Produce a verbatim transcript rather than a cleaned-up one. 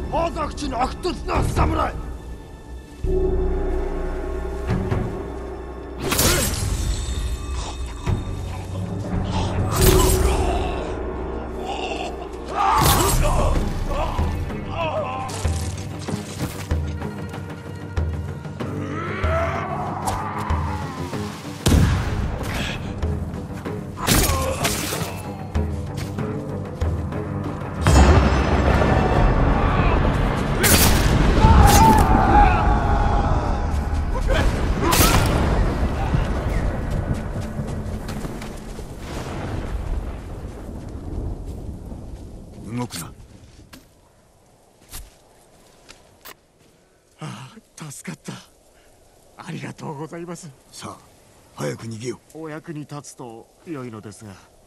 大口の悪突な侍。 動くな。 ああ、助かった。ありがとうございます。 さあ早く逃げよう。 お役に立つと良いのですが。